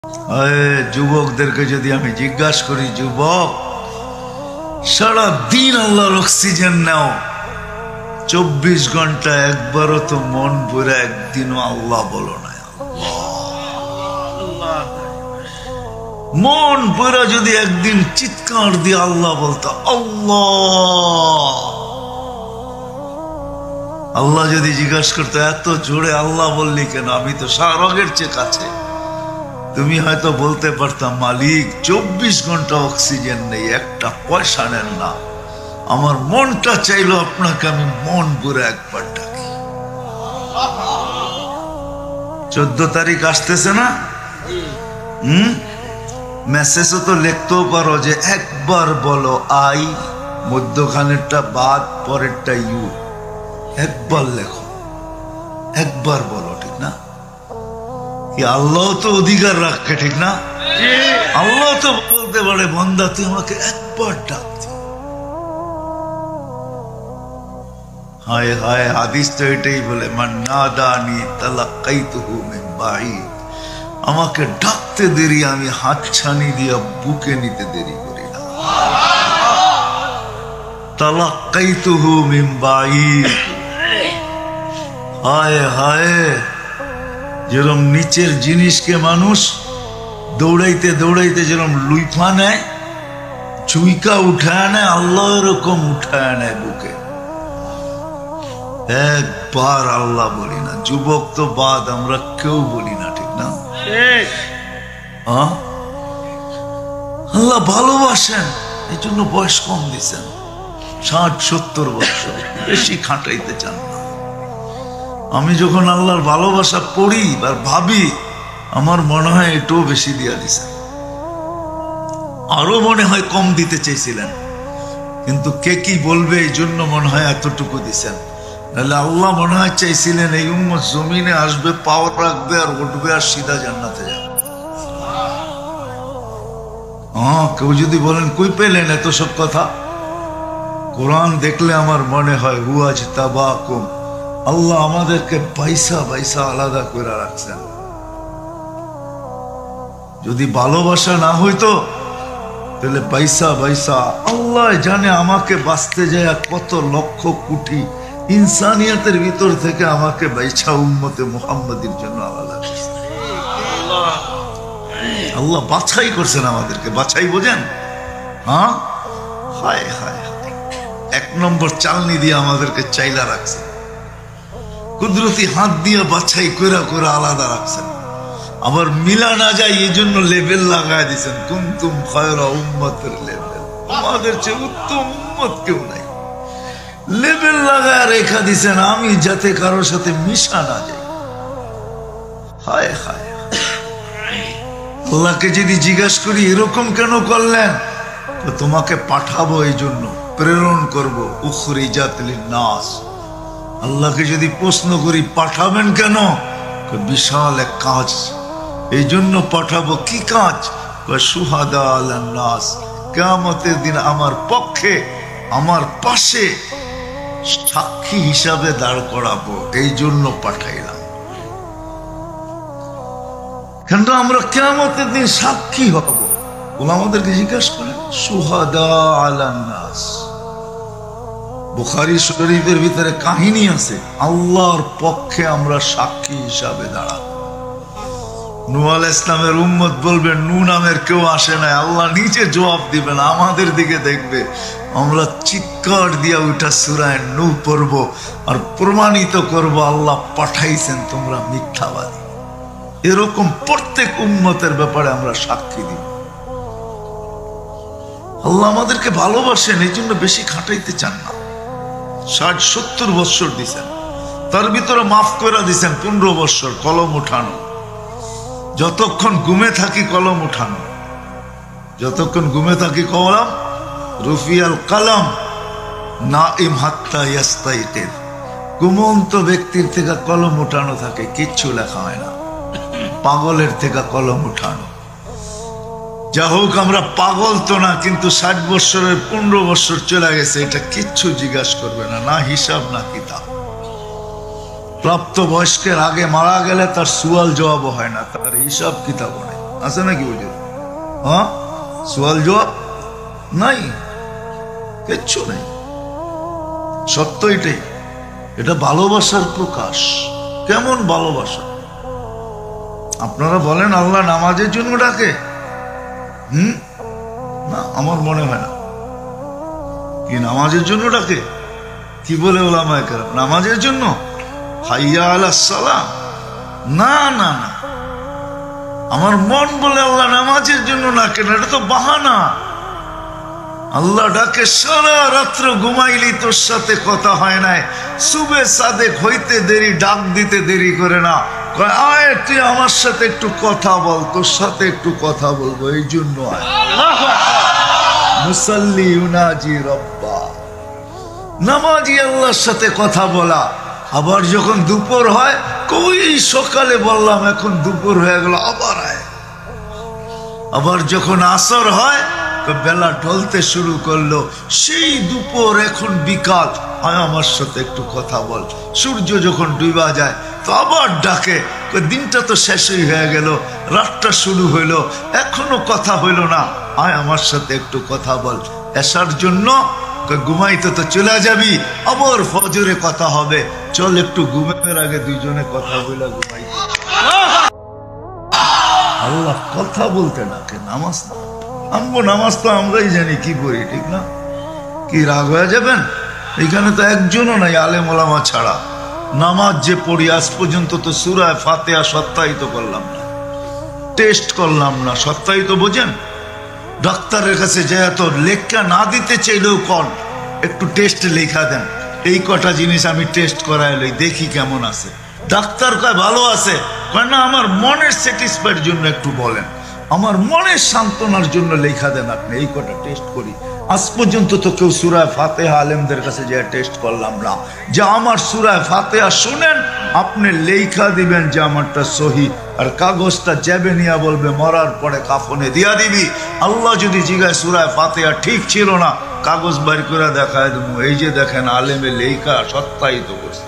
যুবকদেরকে যদি আমি জিজ্ঞাসা করি, যুবক সারা দিন আল্লাহর অক্সিজেন নাও, 24 ঘন্টা একবারও তো মন ভরে একদিনও আল্লাহ বলো না। মন ভরে যদি একদিন চিৎকার দিয়ে আল্লাহ বলতো, আল্লাহ আল্লাহ যদি জিজ্ঞাসা করতো এত জোরে আল্লাহ বললি কেন, আমি তো শাহরগের চেয়ে কাছে, তুমি হয়তো বলতে পারতাম, মালিক 24 ঘন্টা অক্সিজেন নেই, একটা পয়সা নেন না, আমার মনটা চাইলো আপনাকে আমি মন ভরে একবার ডাকি। 14 তারিখ আসতেছে না, মেসেজও তো লিখতেও পারো যে একবার বলো আই, মধ্যখানেরটা বাদ, পরেরটা ইউ, একবার লেখো, একবার বলো, ঠিক না? কি আল্লাহ তো অধিকার রাখে, ঠিক না? আল্লাহ তো বলতে পারে, বান্দা তুই আমাকে একবার ডাক দে। হায় হায়, হাদিস তো এটাই বলে, মান নাদানি তালাক্কাইতুহু মিন বাঈদ, আমাকে ডাকতে দেরি আমি হাতছানি দিয়া বুকে নিতে দেরি করি না। তালাক্কাইতুহু মিন বাঈদ, হায় হায়, যেরকম নিচের জিনিসকে মানুষ দৌড়াইতে দৌড়াইতে যেরকম লুইফা নেয়, চুইকা উঠায় নেয়, আল্লাহ এরকম উঠায় নেয় বুকে। একবার আল্লাহ বলি না, যুবক তো বাদ, আমরা কেউ বলি না, ঠিক না? আল্লাহ ভালোবাসেন, এই জন্য বয়স কম দিচ্ছেন, 60-70 বছর, বেশি খাটাইতে চান না। আমি যখন আল্লাহর ভালোবাসা পড়ি আর ভাবি, আমার মনে হয় এটাও বেশি দিয়া দিছেন, আরো মনে হয় কম দিতে চেয়েছিলেন, কিন্তু কে কি বলবে এই জন্য মনে হয় এতটুকু দিছেন। নাহলে আল্লাহ মনে হয় চাইছিলেন এই উম্মত জমিনে আসবে, পাওয়ার রাখবে আর উঠবে আর সিধা জান্নাতে যাবে। কেউ যদি বলেন কই পেলেন এত সব কথা, কোরআন দেখলে আমার মনে হয় হুয়াজ তাবাকুম, আল্লাহ আমাদেরকে পয়সা পয়সা আলাদা করে রাখছেন। যদি ভালোবাসা না হইতো তাহলে পয়সা পয়সা, আল্লাহ জানে আমাকে বাঁচতে যায় কত লক্ষ কোটি ইনসানিয়াতের ভিতর থেকে আমাকে বাইছা উম্মতে মুহাম্মাদির জন্য আলাদা করছেন। আল্লাহ বাছাই করছেন আমাদেরকে, বাছাই বোঝেন? হ্যাঁ, হায় হায়, 1 নম্বর চালনি দিয়ে আমাদেরকে চাইলা রাখছেন, কুদরতি হাত দিয়ে বাছাই কইরা করে আলাদা রাখছেন। আবার মিলা না যায় এই জন্য লেবেল লাগায় দিচ্ছেন, কুনতুম খায়রা উম্মতের লেবেল, আমাদের চেয়ে উত্তম উম্মত কেউ নাই, লেবেল লাগায় রেখা দিচ্ছেন, আমি যাতে কারোর সাথে মিশা না যাই। হায় হায়, আল্লাহকে যদি জিজ্ঞাসা করি এরকম কেন করলেন, তো তোমাকে পাঠাবো এই জন্য, প্রেরণ করবো, উখরিজাত লিন্নাস। আল্লাহকে যদি প্রশ্ন করি পাঠাবেন কেন, বিশাল এক কাজ, এই জন্য পাঠাবো। কি কাজ? শুহাদা আলান নাস, কিয়ামতের দিন আমার পক্ষে আমার পাশে সাক্ষী হিসাবে দাঁড় করাবো, এই জন্য পাঠাইলাম। কিন্তু আমরা কিয়ামতের দিন সাক্ষী হব, ওরা আমাদেরকে জিজ্ঞাসা করেন শুহাদা আলান নাস। বুখারী শরীফের ভিতরে কাহিনী আছে, আল্লাহর পক্ষে আমরা সাক্ষী হিসাবে দাঁড়াবো। নূহ আলাইহিস সালামের উম্মত বলবে নূহ নামের কেউ আসে না, আল্লাহ নিজে জবাব দিবেন, আমাদের দিকে দেখবে, আমরা চিৎকার দিয়া ওইটা সূরা নূহ পড়ব আর প্রমাণিত করব আল্লাহ পাঠাইছেন, তোমরা মিথ্যাবাদী। এরকম প্রত্যেক উম্মতের ব্যাপারে আমরা সাক্ষী দিব। আল্লাহ আমাদেরকে ভালোবাসেন, এই জন্য বেশি খাটাইতে চান না। 60-70 বছর দিছেন, তার ভিতরে মাফ করে দিছেন 15 বছর কলম উঠানো। যতক্ষণ ঘুমে থাকি কলম উঠানো, যতক্ষণ ঘুমে থাকি কলম, রুফিয়াল কালাম নাইম হাত্তা ইয়াস্তাইকিজ, ঘুমন্ত ব্যক্তির থেকে কলম উঠানো থাকে, কিচ্ছু লেখা হয় না। পাগলের থেকে কলম উঠানো। যা হোক, আমরা পাগল তো না, কিন্তু 60 বছরের 15 বছর চলে গেছে, এটা কিচ্ছু জিজ্ঞাসা করবে না, না হিসাব না কিতাব। প্রাপ্ত বয়স্কের আগে মারা গেলে তার সুয়াল জবাব হয় না, তার হিসাব কিতাব নেই। আছে নাকি হুজুর? হ্যাঁ, সওয়াল জবাব নাই, কিচ্ছু নাই। সত্য এটাই, এটা ভালোবাসার প্রকাশ। কেমন ভালোবাসা? আপনারা বলেন আল্লাহ নামাজের জন্য ডাকে? না, আমার মনে হয় না। কি নামাজের জন্য ডাকে? কি বলে ওলামায়ে কেরাম? নামাজের জন্য, হাইয়া আলাস সালাহ। না না না, আমার মন বলে আল্লাহ নামাজের জন্য ডাকে না, এটা তো বাহানা। আল্লাহ ডাকে সারা রাত্র ঘুমাইলি তোর সাথে কথা হয় নাই, সুবে সাদেক হইতে দেরি, ডাক দিতে দেরি করে না, আয় তুই আমার সাথে একটু কথা বল, তোর সাথে একটু কথা বলবো, এই জন্য আয়। মুসাল্লি ইউনাজি রব্বা, নামাজি আল্লাহর সাথে কথা বলা। আবার যখন দুপুর হয়, কই সকালে বললাম এখন দুপুর হয়ে গেল, আবার আয়। আবার যখন আসর হয়, বেলা ঢলতে শুরু করলো, সেই দুপুর এখন বিকাল, আয় আমার সাথে একটু কথা বল। সূর্য যখন ডুবা যায় তো আবার ডাকে, দিনটা তো শেষই হয়ে গেল, রাতটা শুরু হইলো, এখনো কথা হইল না, আয় আমার সাথে একটু কথা বল। এসার জন্য ঘুমাইতে তো চলে যাবি, আবার ফজরে কথা হবে, চল একটু ঘুমের আগে দুইজনে কথা বলে ঘুমাইতে। আল্লাহ কথা বলতে ডাকে, নামাজ না। আমগো নামাজ তো আমরাই জানি কি পড়ি, ঠিক না? কি রাগ হয়ে যাবেন? এখানে তো একজনও নাই আলেম ওলামা ছাড়া। নামাজ যে পড়ি আজ পর্যন্ত তো সূরা ফাতিহা সত্যায়িত করলাম না, টেস্ট করলাম না। সত্যায়িত বোঝেন? ডাক্তারের কাছে যে এত লেখা না দিতে চাইলেও কন একটু টেস্ট লেখা দেন, এই কটা জিনিস আমি টেস্ট করাই লই, দেখি কেমন আছে। ডাক্তার কয় ভালো আছে, কয় না আমার মনের স্যাটিসফাইড জন্য একটু বলেন, আমার মনের সান্ত্বনার জন্য লেখা দেন আপনি, এই কটা টেস্ট করি। আজ পর্যন্ত তো কেউ সূরা ফাতিহা আলেমদের কাছে যে টেস্ট করলাম না, যে আমার সূরা ফাতিহা শুনেন, আপনি লেখা দিবেন যে আমারটা সহি, আর কাগজটা যাবে নিয়ে বলবে মরার পরে কাফনে দিয়া দিবি। আল্লাহ যদি জিগায় সূরা ফাতিহা ঠিক ছিল না, কাগজ বাইর করে দেখায় দেবো, এই যে দেখেন আলেমে লেখা সত্যায়িত করছে।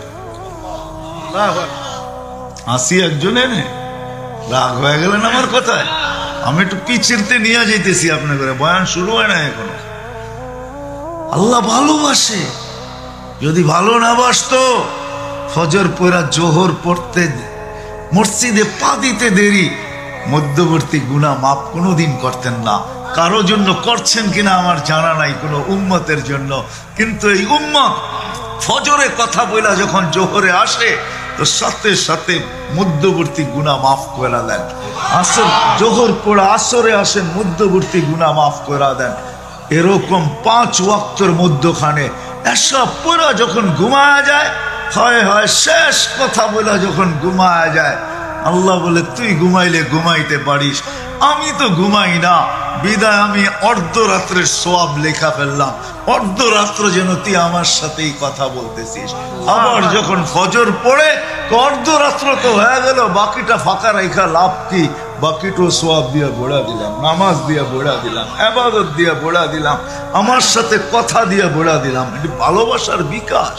আসি একজন এনে রাগ হয়ে গেলেন আমার কথায়? আমি একটু পিছিয়ে নিয়ে যাইতেছি আপনার করে, বয়ান শুরু হয় না এখনো। আল্লাহ ভালোবাসে। যদি ভালো না বাসতো, ফজর পড়া জোহর পড়তে মসজিদে পা দিতে দেরি, মধ্যবর্তী গুনাহ মাফ কোনোদিন করতেন না। কারো জন্য করছেন কিনা আমার জানা নাই, কোনো উম্মতের জন্য। কিন্তু এই উম্মত ফজরে কথা বলা যখন জোহরে আসে, তো সাথে সাথে মধ্যবর্তী গুনাহ মাফ করে দেন। আসর জোহর পড়া আসরে আসেন, মধ্যবর্তী গুনাহ মাফ করে দেন। এরকম 5 ওয়াক্তের মধ্যখানে এসব পড়া যখন ঘুমায়া যায়, হয় হয় শেষ কথা বলা যখন ঘুমায়া যায়, আল্লাহ বলে তুই ঘুমাইলে ঘুমাইতে পারিস, আমি তো ঘুমাই না, বিদায় আমি অর্ধরাত্রের সওয়াব লেখা ফেললাম, অর্ধরাত্র যেন তুই আমার সাথেই কথা বলতেছিস। আবার যখন ফজর পড়ে, অর্ধরাত্র তো হয়ে গেল, বাকিটা ফাঁকা রেখা লাভ কি? বাকিটা সওয়াব দিয়ে ভরা দিলাম, নামাজ দিয়ে ভরা দিলাম, ইবাদত দিয়ে ভরা দিলাম, আমার সাথে কথা দিয়ে ভরা দিলাম। এটি ভালোবাসার বিকাশ।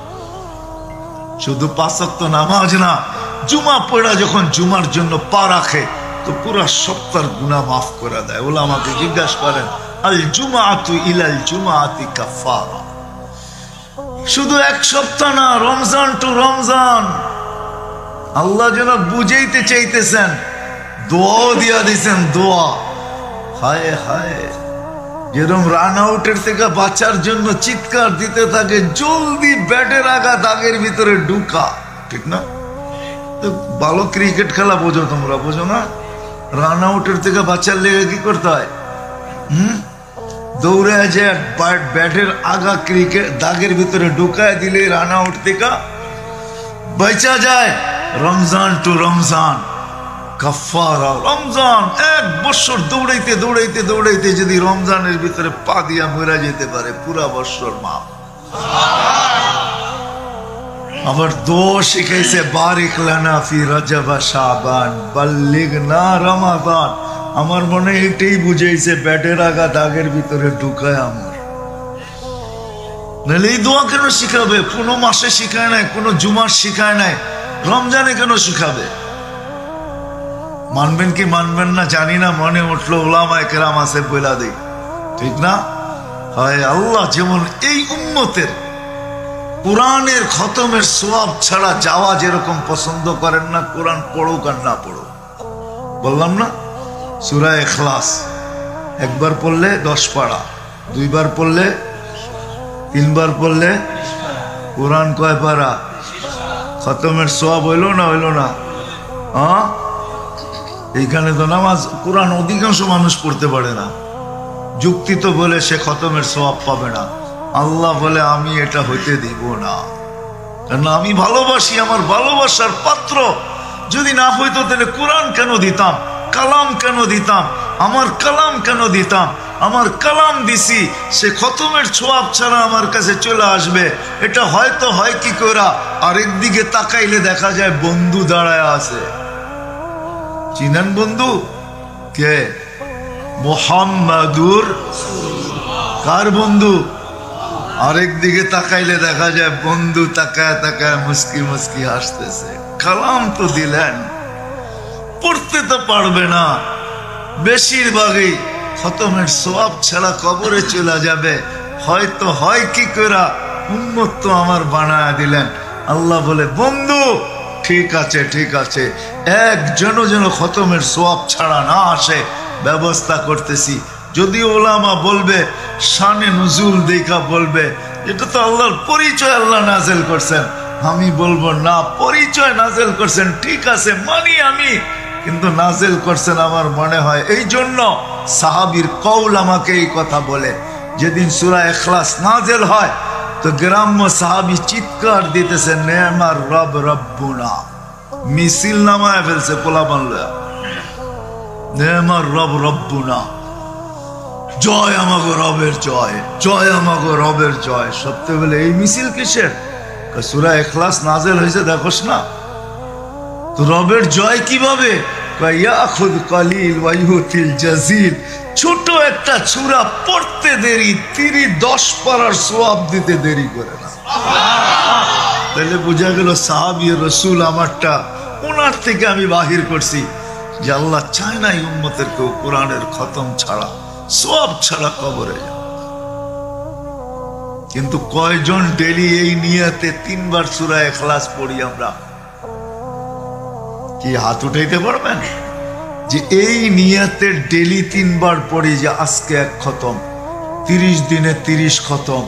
শুধু 5 ওয়াক্ত নামাজ না, জুমা পড়া যখন জুমার জন্য পা রাখে, তো পুরা সপ্তাহের গুনাহ মাফ করে দেয়। ওলামাকে জিজ্ঞাসা করেন, আল জুমাআতু ইলাল জুমাআতি কাফারা। শুধু 1 সপ্তাহ না, রমজান টু রমজান। আল্লাহ যেন বুঝাইতে চাইতেছেন, দোয়াও দিয়া দিছেন, দোয়া। হায় হায়, যেরকম রান আউটের থেকে বাঁচার জন্য চিৎকার দিতে থাকে, জলদি ব্যাটের আগা দাগের ভিতরে ঢুকা, ঠিক না? ভালো ক্রিকেট খেলা বোঝো তোমরা, বোঝো না? রান আউটের থেকে বাঁচার লেগে কি করতে হয়? দৌড়ে যে ব্যাটের আগা ক্রিকেট দাগের ভিতরে ঢুকায় দিলে রান আউট থেকে বাঁচা যায়। রমজান টু রমজান কাফারা। রমজান 1 বছর দৌড়াইতে দৌড়াইতে দৌড়াইতে যদি রমজানের ভিতরে পা দিয়া মরে যেতে পারে, পুরা বছর মাফ। আবার দোয়া শিখাইছে, বারিক লানা ফি রজব শাবান বাল্লিগনা রমাদান। আমার মনে এটাই বুঝাইছে, ব্যাটের আগা দাগের ভিতরে ঢুকায় আমার। নাহলে এই দোয়া কেন শিখাবে? কোনো মাসে শিখায় নাই, কোনো জুমার শিখায় নাই, রমজানে কেন শিখাবে? মানবেন কি মানবেন না জানি না, মনে উঠলো ওলামায়ে কেরাম আছে বইলা দেই, ঠিক না? হয় আল্লাহ যেমন এই উম্মতের কোরআনের খতমের সওয়াব ছাড়া যাওয়া যেরকম পছন্দ করেন না, কোরআন পড়ুক আর না পড়ুক। বললাম না, সূরা ইখলাস একবার পড়লে 10 পারা, 2 বার পড়লে, 3 বার পড়লে কোরআন কয় পারা? খতমের সওয়াব হইল না হইল না? হ্যাঁ, এইখানে তো নামাজ কোরআন অধিকাংশ মানুষ পড়তে পারে না। যুক্তি তো বলে সে খতমের সওয়াব পাবে না। আল্লাহ বলে আমি এটা হইতে দিব না, কারণ আমি ভালোবাসি, আমার ভালোবাসার পাত্র। যদি না হইতো তাহলে কোরআন কেন দিতাম, কালাম কেন দিতাম, আমার কালাম কেন দিতাম? আমার কালাম দিছি, সে খতমের সওয়াব ছাড়া আমার কাছে চলে আসবে। এটা হয়তো হয় কি কইরা, আরেক দিকে তাকাইলে দেখা যায় বন্ধু দাঁড়ায় আছে। চিনেন বন্ধু কে? মুহাম্মাদুর। কার বন্ধু? আরেক দিকে তাকাইলে দেখা যায় বন্ধু তাকায় তাকায় মুস্কি মুস্কি হাসতেছে। কালাম তো দিলেন, পড়তে তো পারবে না। বেশিরভাগই খতমের সওয়াব ছাড়া কবরে চলে যাবে। হয়তো হয় কি করা, উম্মত তো আমার বানায় দিলেন। আল্লাহ বলে বন্ধু ঠিক আছে ঠিক আছে, একজনও যেন খতমের সওয়াব ছাড়া না আসে ব্যবস্থা করতেছি। যদি ওলামা বলবে শানে নুজুল দেখা বলবে এটা তো আল্লাহর পরিচয়, আল্লাহ নাজেল করছেন। আমি বলবো না, পরিচয় নাজেল করছেন ঠিক আছে মানি আমি, কিন্তু নাজেল করছেন আমার মনে হয় এই জন্য। সাহাবীর কওল আমাকে এই কথা বলে। যেদিন সূরা ইখলাস নাজেল হয় তো গ্রাম্য সাহাবী চিৎকার দিতেছে নেমার রব রব্বুনা, মিছিল নামায় ফেলছে পোলা বানলা, নেমার রব রব্বুনা, জয় আমাগো রবের জয়, জয় আমাগো রবের জয়। সত্যি বলে এই মিছিল কিসের? সূরা ইখলাস নাজেল হয়েছে দেখোস না, তো রবের জয় কিভাবে? ইয়াখুদ কলিল ওয়া ইউতিল জাজিল। ছোট একটা সূরা পড়তে দেরি, 10 পারার সওয়াব দিতে দেরি করে না। তাহলে বোঝা গেল সাহাবী রাসূল আমারটা ওনার থেকে আমি বাহির করছি, যে আল্লাহ চায় না এই উম্মতের কেউ কোরআনের খতম ছাড়া, সওয়াব ছাড়া কবরে যায়। কিন্তু কয়জন ডেলি এই নিয়তে 3 বার সূরা ইখলাস পড়ি আমরা? কি হাত উঠাইতে পারবেন? যে এই নিয়তে ডেলি 3 বার পড়ি, যে আজকে 1 খতম, 30 দিনে 30 খতম,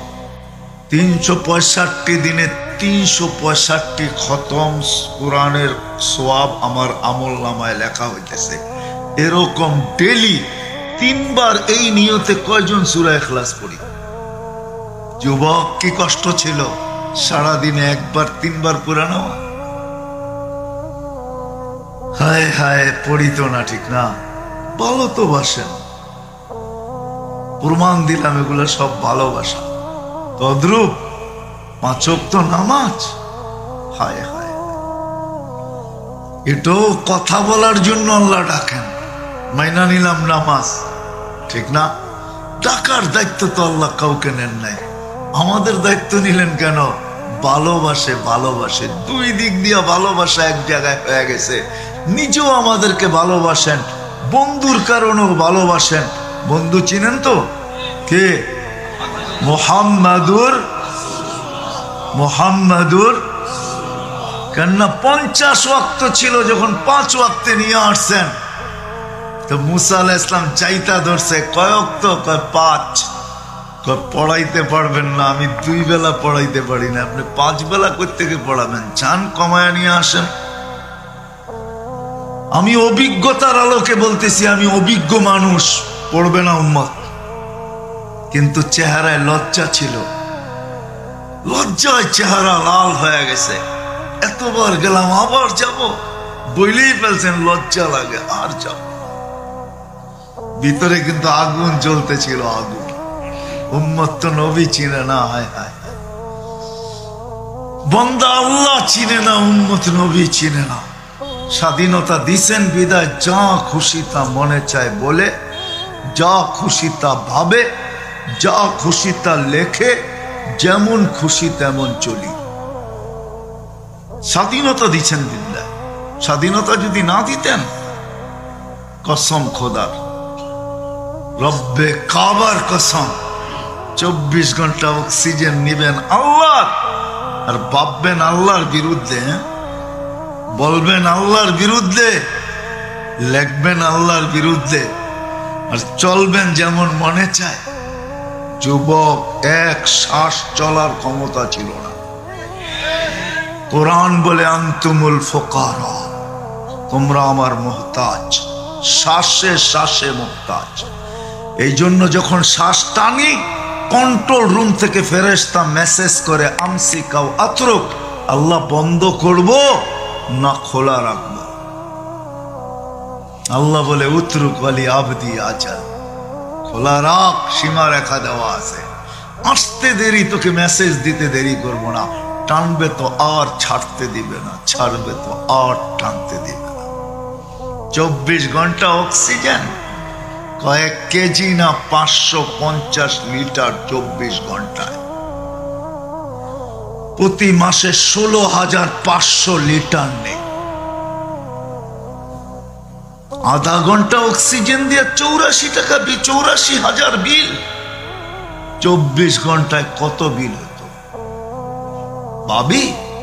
365 দিনে 365 খতম কোরআনের সওয়াব আমার আমল নামায় লেখা হইতেছে। এরকম ডেলি 3 বার এই নিয়তে কয়জন সূরা ইখলাস পড়ি? যুবক কি কষ্ট ছিল সারাদিনে 1 বার 3 বার পড়া নেওয়া? হায় হায়, পড়ি তো না, ঠিক না? ভালো তো বাসেন, প্রমাণ দিলাম এগুলো সব ভালোবাসা। তদ্রূপ 5 ওয়াক্ত নামাজ, হায় হায়, এটাও কথা বলার জন্য আল্লাহ ডাকেন। মাইনা নিলাম নামাজ, ঠিক না? ডাকার দায়িত্ব তো আল্লাহ কাউকে নেন নাই, আমাদের দায়িত্ব নিলেন কেন? ভালোবাসে, ভালোবাসে, 2 দিক দিয়ে ভালোবাসা এক জায়গায় হয়ে গেছে। নিজেও আমাদেরকে ভালোবাসেন, বন্ধুর কারণেও ভালোবাসেন। বন্ধু চিনেন তো কে? মুহাম্মাদুর। কেননা 50 ওয়াক্ত ছিল, যখন 5 ওয়াক্তে নিয়ে আসছেন তো মুসা আলাইহিস সালাম চাইতা ধরছে, কয় ওয়াক্ত? কয় 5। পড়াইতে পারবেন না, আমি 2 বেলা পড়াইতে পারি না, আপনি 5 বেলা কই থেকে পড়াবেন? চান কমায় নিয়ে আসেন। আমি অভিজ্ঞতার আলোকে বলতেছি, আমি অভিজ্ঞ মানুষ, পড়বে না উম্মত। কিন্তু চেহারায় লজ্জা ছিল, লজ্জায় চেহারা লাল হয়ে গেছে। এতবার গেলাম, আবার যাব, বইলেই ফেলছেন লজ্জা লাগে, আর যাব। ভিতরে কিন্তু আগুন জ্বলতেছিল, আগুন। উম্মত তো নবী চিনে না, হায় হায়, বান্দা আল্লাহ চিনে না, উম্মত নবী চিনে না। স্বাধীনতা দিছেন বিদায় যা খুশি তা মনে চায় বলে, যা খুশি তা ভাবে, যা খুশি তা লেখে, যেমন খুশি তেমন চলি। স্বাধীনতা দিচ্ছেন বিদায়। স্বাধীনতা যদি না দিতেন কসম খোদার, রব্বে কাবার কসম, 24 ঘন্টা অক্সিজেন নিবেন আল্লাহ, আর ভাববেন আল্লাহর বিরুদ্ধে, বলবেন আল্লাহর বিরুদ্ধে, লিখবেন আল্লাহর বিরুদ্ধে, আর চলবেন যেমন মনে চায়। যুবক, এক শ্বাস চলার ক্ষমতা ছিল না। কোরআন বলে আনতুমুল ফুকারা, তোমরা আমার মুহতাজ, শ্বাসে শ্বাসে মুহতাজ। এই জন্য যখন শ্বাস টানি, কন্ট্রোল রুম থেকে ফেরেশতা মেসেজ করে আমসিকাও আতরুক, আল্লাহ বন্ধ করব না খোলা রাখবো। আল্লাহ বলে উতরুক ওয়ালি আবদি আজাল, খোলা রাখ, সীমা রেখা দেওয়া আছে, আসতে দেরি, তোকে মেসেজ দিতে দেরি করব না, টানবে তো আর ছাড়তে দিবে না, ছাড়বে তো আর টানতে দিবে না। 24 ঘন্টা অক্সিজেন, কয়েক কেজি না 550 লিটার 24 ঘন্টায়। প্রতি মাসে 16,500 লিটার নেই। আধা ঘন্টা অক্সিজেন দিয়ে 84 টাকা, 84,000 বিল। 24 ঘন্টায় কত বিল হতো ভাবি?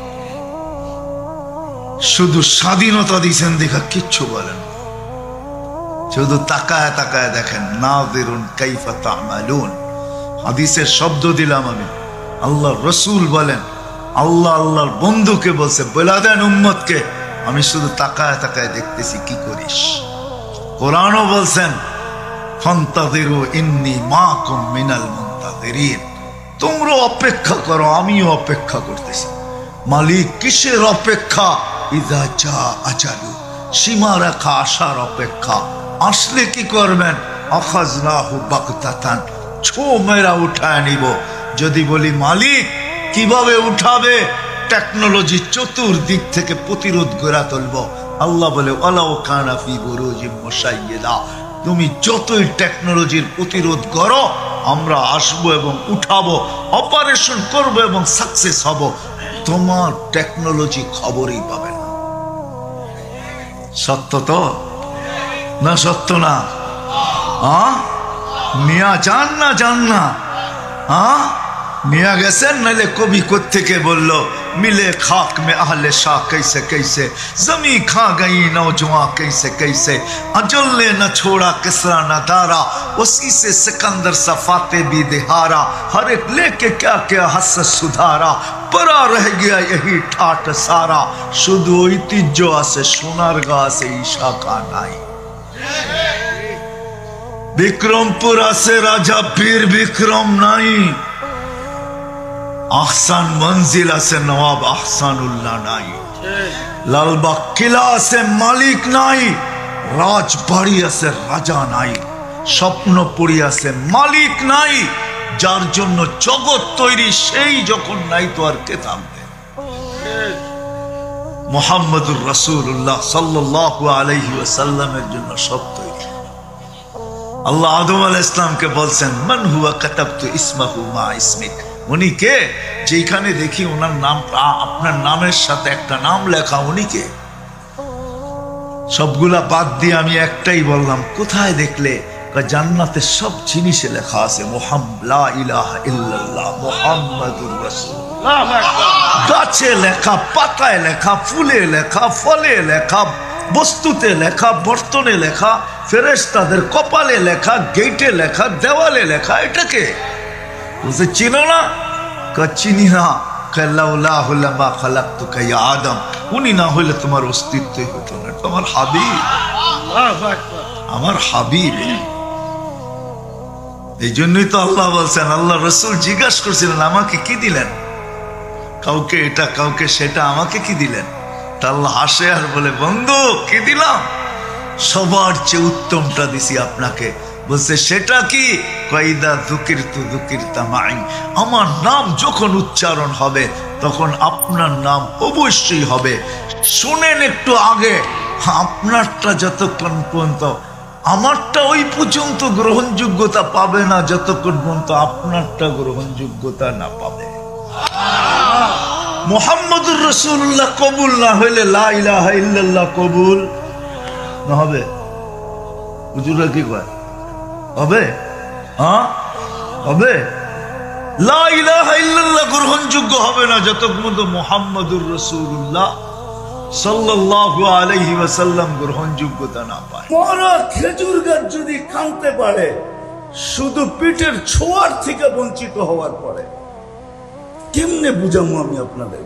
শুধু স্বাধীনতা দিয়েছেন দেখা কিচ্ছু বলেন, শুধু তাকায় তাকায় দেখেন। নাযিরুন কাইফা তা'মালুন, হাদিসের শব্দ দিলাম আমি। আল্লাহ রসুল বলেন, আল্লাহ আল্লাহর বন্ধুকে বলছে, বলে দেন উম্মতকে, আমি শুধু তাকায় তাকায় দেখতেছি কি করিস। কোরআনও বলছেন, ফান্তাযিরু ইন্নী মাকুম মিনাল মুনতাযিরিন, তোমরা অপেক্ষা করো, আমিও অপেক্ষা করতেছি। মালিক কিসের অপেক্ষা? ইযা জা আজালু, সীমা রেখা আসার অপেক্ষা। আসলে কি করবেন? আখাযনাহু বাগতাতান, ছো মেরা উঠায় নিব। যদি বলি মালিক কিভাবে উঠাবে, টেকনোলজি চতুর্দিক থেকে প্রতিরোধ গড়া তুলব। আল্লাহ বলে ওয়ালাউ কানা ফি বুরুজিম মুশাইয়্যিদা, তুমি যতই টেকনোলজির প্রতিরোধ করো, আমরা আসবো এবং উঠাবো, অপারেশন করব এবং সাকসেস হব। তোমার টেকনোলজি খবরই পাবে না। সত্য তো না? সত্য না? নিয়া যান না, যান না? নিয়া গেছেন? নাহলে কবি কোত্থেকে বললো, मिले खाक में अहले शाह कैसे कैसे, जमी खा गई नौजवान कैसे कैसे, अजल ने न छोड़ा किसरा न दारा, उसी से सिकंदर सफाते भी दिहारा, हर एक लेके क्या क्या हस सुधारा, परा रह गया यही ठाट सारा, शुद्ध ঐতিহ্য আছে সোনার গাছে ঈশা কা নাই। বিক্রমপুর আছে রাজা পীর বিক্রম নাই, আহসান মঞ্জিল আছে নবাব আহসানুল্লাহ নাই, লালবাগ কিলা আছে মালিক নাই, রাজবাড়ি আছে রাজা নাই, স্বপ্নপুরী আছে মালিক নাই। যার জন্য জগৎ তৈরি, সেই যখন নাই তো আর কে থাকবে? মুহাম্মদুর রাসূলুল্লাহ সাল্লাল্লাহু আলাইহি ওয়াসাল্লামের জন্য সব তৈরি। আল্লাহ আদম আলাইহিস সালামকে বলছেন, মান হুয়া কাতাবতু ইসমাহু মা ইসমিক, উনি কে? যেখানে দেখি ওনার নাম, আপনার নামের সাথে একটা নাম লেখা, উনি কে? সবগুলা বাদ দিয়ে আমি একটাই বললাম, কোথায় দেখলে? জান্নাতে সব জিনিসে লেখা আছে মুহাম্মদ, লা ইলাহা ইল্লাল্লাহ মুহাম্মাদুর রাসূলুল্লাহ। গাছে লেখা, পাতায় লেখা, ফুলে লেখা, ফলে লেখা, বস্তুতে লেখা, বর্তনে লেখা, ফেরেশতাদের কপালে লেখা, গেটে লেখা, দেওয়ালে লেখা। এটাকে বুঝে চিনো না? চিনি না। লাউলাহু লামা খালাকতুকা ইয়া আদম, উনি না হইলে তোমার অস্তিত্বই হতো না। তোমার হাবিব, আমার হাবিব। এই জন্যই তো আল্লাহ বলছেন, আল্লাহ রসুল জিজ্ঞাসা করছিলেন, আমাকে কি দিলেন? কাউকে এটা, কাউকে সেটা, আমাকে কি দিলেন? তা আল্লাহ হাসে আর বলে, বন্ধু কি দিলাম? সবার চেয়ে উত্তমটা দিছি আপনাকে। বলছে সেটা কি? কয়দা যুকিরতু যুকিরতা মাই, আমার নাম যখন উচ্চারণ হবে তখন আপনার নাম অবশ্যই হবে। শুনেন একটু আগে, আপনারটা যতক্ষণ পর্যন্ত, আমারটা ওই পর্যন্ত গ্রহণযোগ্যতা পাবে না যতক্ষণ পর্যন্ত আপনারটা গ্রহণযোগ্যতা না পাবে। মুহাম্মদুর রাসূলুল্লাহ কবুল না হইলে লা ইলাহা ইল্লাল্লাহ কবুল না হবে। হুজুরা কি কয়? হবে? হ্যাঁ হবে। লা ইলাহা ইল্লাল্লাহ গ্রহণযোগ্য হবে না যতক্ষণ মুহাম্মাদুর রাসূলুল্লাহ সাল্লাল্লাহু আলাইহি ওয়াসাল্লাম গ্রহণযোগ্যতা না পায়। মরা খেজুর গাছ যদি কাঁদতে পারে শুধু পিঠের ছোঁয়ার থেকে বঞ্চিত হওয়ার পরে, কেমনে বুঝাবো আমি আপনাদের?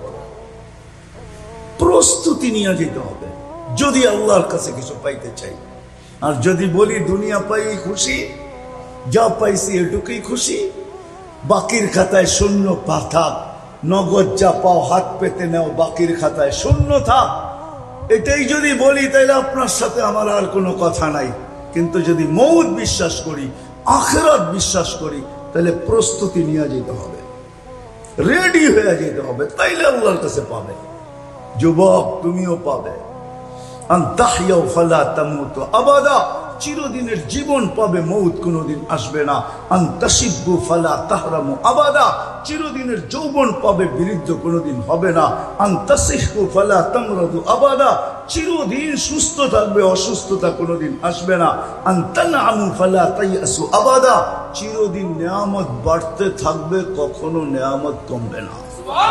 প্রস্তুতি নিয়ে যেতে হবে যদি আল্লাহর কাছে কিছু পাইতে চাই। আর যদি বলি দুনিয়া পাই খুশি, যা পাইছি এটুকুই খুশি, বাকির খাতায় শূন্য থাক, নগদ যা পাও হাত পেতে নেও, বাকির খাতায় শূন্য থাক, এটাই যদি বলি তাহলে আপনার সাথে আমার আর কোনো কথা নাই। কিন্তু যদি মউত বিশ্বাস করি, আখিরাত বিশ্বাস করি, তাহলে প্রস্তুতি নিয়ে যেতে হবে, রেডি হয়ে যেতে হবে, তাইলে আল্লাহর কাছে পাবে। যুবক তুমিও পাবে। আনতাহইয়াউ ফালা তামুতু আবাদা, চিরদিনের জীবন পাবে, মউত কোনোদিন আসবে না। আনতাশিব্বু ফালা তাহরামু আবাদা, চিরদিনের যৌবন পাবে, বৃদ্ধ কোনোদিন হবে না। আনতাসিহু ফালা তামরাদু আবাদা, চিরদিন সুস্থ থাকবে, অসুস্থতা কোনোদিন আসবে না। আনতানআমু ফালা তাইয়াসু আবাদা, চিরদিন নেয়ামত বাড়তে থাকবে, কখনো নেয়ামত কমবে না।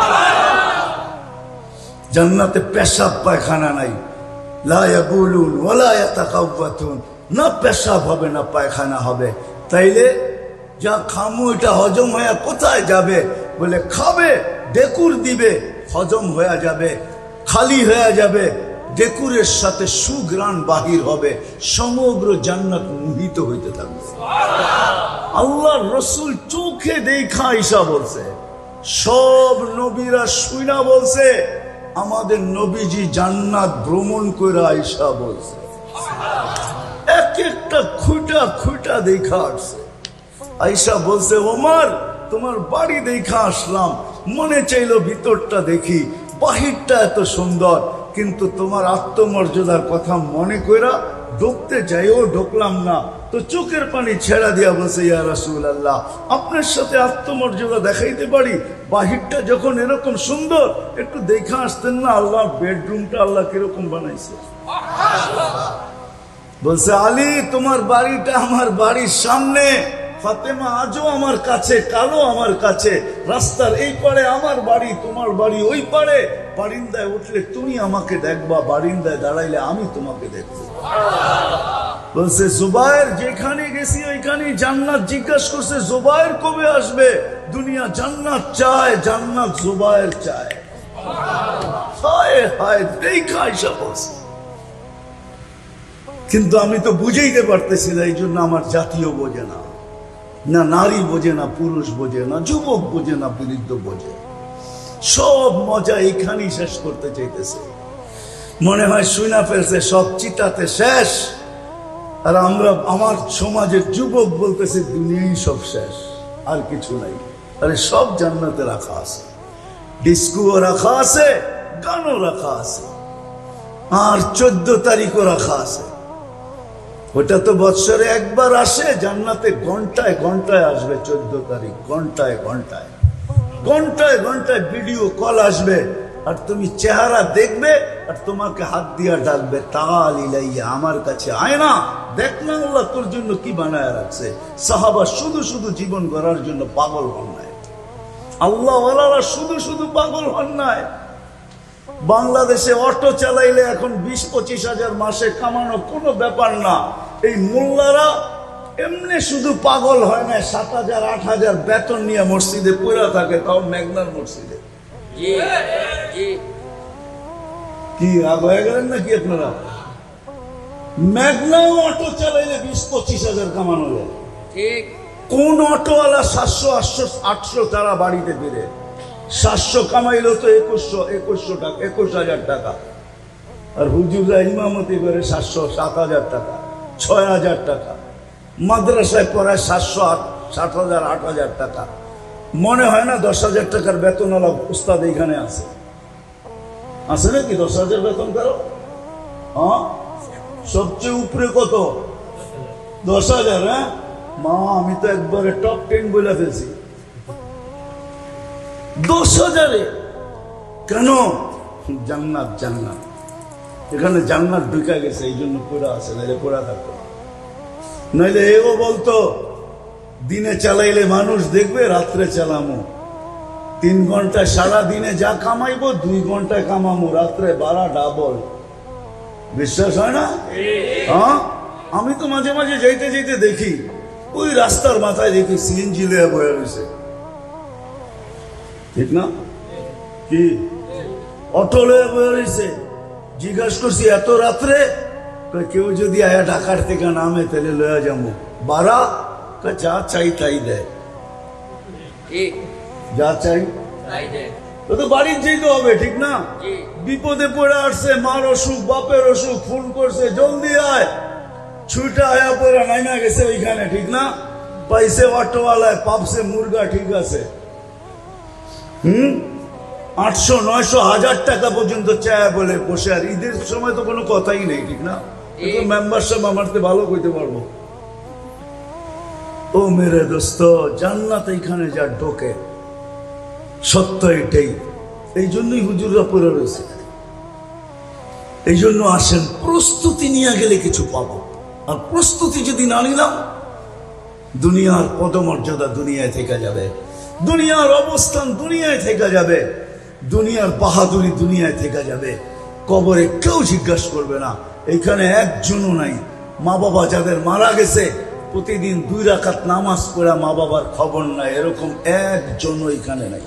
জান্নাতে পেশাব পায়খানা নাই, লা ইয়াবুলুন ওয়ালা ইয়াতাকাওয়াতুন, না পেশাব হবে না পায়খানা হবে। তাইলে যা খামু এটা হজম হয়ে কোথায় যাবে? বলে খাবে, ডেকুর দিবে, হজম হয়ে যাবে, খালি হয়ে যাবে, ডেকুরের সাথে সুঘ্রাণ বাহির হবে, সমগ্র জান্নাত মোহিত হইতে থাকবে। আল্লাহর রাসূল চোখে দেখা আয়েশা বলছে, সব নবীরা শুইনা বলছে, আমাদের নবীজি জান্নাত ভ্রমণ করে আয়েশা বলছে, এক একটা খুঁটা খুঁটা দেখা আসছে। আয়েশা বলছে, ওমর তোমার বাড়ি দেখা আসলাম, মনে চাইলো ভিতরটা দেখি, বাহিরটা এত সুন্দর, কিন্তু তোমার আত্মমর্যাদার কথা মনে কইরা ঢুকতে যাইও ঢুকলাম না। তো চোখের পানি ছেড়া দিয়া বলছে, ইয়া রাসূলুল্লাহ, আপনার সাথে আত্মমর্যাদা দেখাইতে পারি, বাহিরটা যখন এরকম সুন্দর, একটু দেখা আসতেন না, আল্লাহর বেডরুমটা আল্লাহ কিরকম বানাইছে। বলছে, আলী তোমার বাড়িটা আমার বাড়ির সামনে, ফাতেমা আজও আমার কাছে, কালো আমার কাছে, রাস্তার এই পারে আমার বাড়ি, তোমার বাড়ি ওই পারে, বারিন্দায় উঠলে তুমি আমাকে দেখবা, বারিন্দায় দাঁড়াইলে আমি তোমাকে দেখবো। বলছে, জুবায়ের যেখানে গেছি ওইখানে জান্নাত জিজ্ঞাস করছে, জুবায়ের কবে আসবে? দুনিয়া জান্নাত চায়, জান্নাত জুবায়ের চায়। হায় হায়, দেখা আয়েশা বলছে, কিন্তু আমি তো বুঝাইতে পারতেছি না, এই জন্য আমার জাতীয় বোঝে না, না নারী বোঝে না, পুরুষ বোঝে না, যুবক বোঝে না, বৃদ্ধ বোঝে, সব মজা এইখানেই শেষ করতে চাইতেছে। মনে হয় শুনা ফেলছে, সব চিতাতে শেষ। আর আমরা, আমার সমাজের যুবক বলতেছে দুনিয়াই সব শেষ, আর কিছু নাই। আরে সব জান্নাতে রাখা আছে, ডিস্কোও রাখা আছে, গানও রাখা আছে, আর 14 তারিখও রাখা আছে। ওটা তো বৎসরে একবার আসে, জান্নাতে ঘন্টায় ঘন্টায় আসবে 14 তারিখ, ঘন্টায় ঘন্টায় ঘন্টায় ঘন্টায় ভিডিও কল আসবে, আর তুমি চেহারা দেখবে, আর তোমাকে হাত দিয়া ডাকবে, তাল ইলাইয়া, আমার কাছে আয় না, দেখ না আল্লাহ তোর জন্য কি বানায় রাখছে। সাহাবা শুধু শুধু জীবন গড়ার জন্য পাগল হন নাই, আল্লাহ ওয়ালারা শুধু শুধু পাগল হন নাই। বাংলাদেশে অটো চালাইলে এখন 20-25 হাজার মাসে কামানো কোনো ব্যাপার না। এই মোল্লারা এমনি শুধু পাগল হয় না, 7,000-8,000 বেতন নিয়ে মসজিদে পড়া থাকে, তাও মেঘনার মসজিদে। কি রাগ হয়ে গেলেন নাকি আপনারা? মেঘনাও অটো চালাইলে 20-25 হাজার কামানো যায়। কোন অটোওয়ালা 700-800 তারা বাড়িতে ফিরে, 700 কামাইলো তো 2100 টাকা, 21,000 টাকা। আর হুজুররা ইমামতি করে 700-7,000 টাকা, 6,000 টাকা। মাদ্রাসায় পড়ায় 700-8,000 টাকা। মনে হয় না 10,000 টাকার বেতনওয়ালা উস্তাদ এখানে আছে? আছে নাকি 10,000 বেতন কারো? হ্যাঁ, সবচেয়ে উপরে কত? 10,000। হ্যাঁ মা, আমি তো একবারে টপ 10 বলে ফেলছি। 10,000-এ কেন? জান্নাত, জান্নাত, এখানে জান্নাত ঢুকে গেছে, এই জন্য পড়া আছে, নাহলে পড়া থাকতো। নইলে এও বলতো দিনে চালাইলে মানুষ দেখবে, রাত্রে চালামো। 3 ঘন্টা সারা দিনে যা কামাইবো 2 ঘন্টায় কামামো, রাত্রে বাড়া ডাবল। বিশ্বাস হয় না? হ্যাঁ, আমি তো মাঝে মাঝে যাইতে যাইতে দেখি ওই রাস্তার মাথায় দেখি সিএনজি লয়ে বয়ে রয়েছে, ঠিক না? কি অটো লয়ে বয়ে রয়েছে। জিজ্ঞাসা করছি এত রাত্রে? কেউ যদি আয়া ঢাকার থেকে নামে তাহলে লয়ে যাবো। বাড়া যা চাই তাই দেয়, যা চাই তো বাড়ির যেতে হবে, ঠিক না? বিপদে পড়ে আসছে, মার অসুখ, বাপের অসুখ, ফোন করছে জলদি আয়, ছুটে আয়া পড়ে নাইমা গেছে ওইখানে, ঠিক না? পাইছে অটোওয়ালায়, পাপছে মুরগা, ঠিক আছে। 800, 900, 1000 টাকা পর্যন্ত চায় বলে বসে। আর ঈদের সময় তো কোনো কথাই নেই, ঠিক না? মেম্বারশিপ আমারতে ভালো কইতে পারবো। ও মেরে দোস্ত, জান্নাত এইখানে যা ঢোকে, সত্য এটাই। এই জন্যই হুজুররা পড়ে রয়েছে। এই জন্য আসেন, প্রস্তুতি নিয়ে গেলে কিছু পাবো। আর প্রস্তুতি যদি না নিলাম, দুনিয়ার পদমর্যাদা দুনিয়ায় থেকে যাবে, দুনিয়ার অবস্থান দুনিয়ায় থেকে যাবে, দুনিয়ার বাহাদুরি দুনিয়ায় থেকে যাবে। কবরে কেউ জিজ্ঞাসা করবে না। এখানে একজনও নাই। মা বাবা যাদের মারা গেছে, প্রতিদিন 2 রাকাত নামাজ পড়া মা বাবার খবর নাই, এরকম একজনও এখানে নাই।